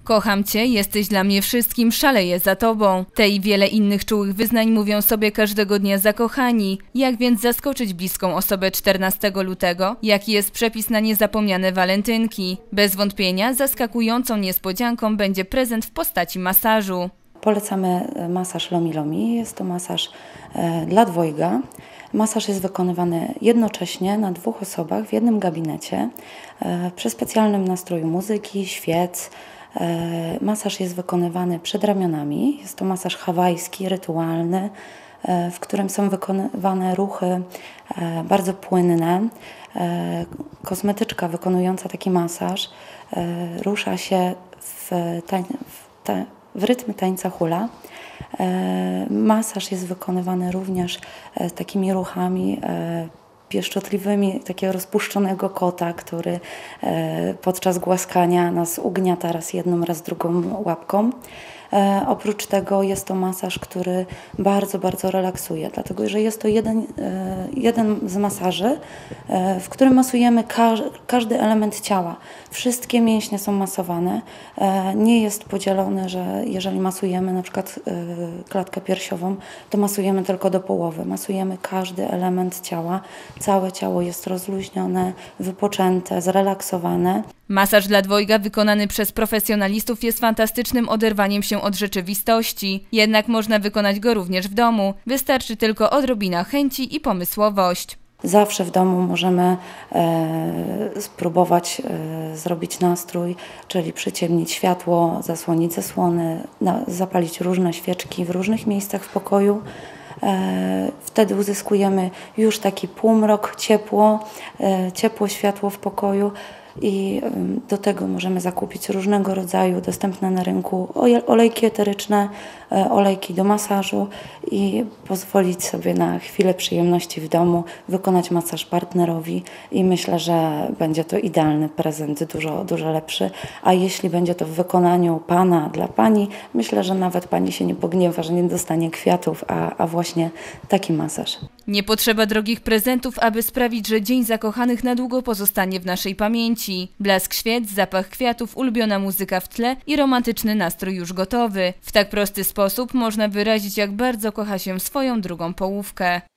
Kocham cię, jesteś dla mnie wszystkim, szaleję za tobą. Te i wiele innych czułych wyznań mówią sobie każdego dnia zakochani. Jak więc zaskoczyć bliską osobę 14 lutego? Jaki jest przepis na niezapomniane walentynki? Bez wątpienia zaskakującą niespodzianką będzie prezent w postaci masażu. Polecamy masaż Lomi Lomi. Jest to masaż dla dwojga. Masaż jest wykonywany jednocześnie na 2 osobach w jednym gabinecie przy specjalnym nastroju muzyki, świec. Masaż jest wykonywany przed ramionami. Jest to masaż hawajski, rytualny, w którym są wykonywane ruchy bardzo płynne. Kosmetyczka wykonująca taki masaż rusza się w rytmie tańca hula. Masaż jest wykonywany również takimi ruchami pieszczotliwymi takiego rozpuszczonego kota, który podczas głaskania nas ugniata raz jedną, raz drugą łapką. Oprócz tego jest to masaż, który bardzo, bardzo relaksuje, dlatego że jest to jeden z masaży, w którym masujemy każdy element ciała. Wszystkie mięśnie są masowane. Nie jest podzielone, że jeżeli masujemy na przykład klatkę piersiową, to masujemy tylko do połowy. Masujemy każdy element ciała. Całe ciało jest rozluźnione, wypoczęte, zrelaksowane. Masaż dla dwojga wykonany przez profesjonalistów jest fantastycznym oderwaniem się od rzeczywistości. Jednak można wykonać go również w domu. Wystarczy tylko odrobina chęci i pomysłowość. Zawsze w domu możemy spróbować zrobić nastrój, czyli przyciemnić światło, zasłonić zasłony, zapalić różne świeczki w różnych miejscach w pokoju. Wtedy uzyskujemy już taki półmrok, ciepło światło w pokoju. I do tego możemy zakupić różnego rodzaju dostępne na rynku olejki eteryczne, olejki do masażu i pozwolić sobie na chwilę przyjemności w domu, wykonać masaż partnerowi i myślę, że będzie to idealny prezent, dużo lepszy. A jeśli będzie to w wykonaniu pana dla pani, myślę, że nawet pani się nie pogniewa, że nie dostanie kwiatów, a właśnie taki masaż. Nie potrzeba drogich prezentów, aby sprawić, że Dzień Zakochanych na długo pozostanie w naszej pamięci. Blask świec, zapach kwiatów, ulubiona muzyka w tle i romantyczny nastrój już gotowy. W tak prosty sposób można wyrazić, jak bardzo kocha się swoją drugą połówkę.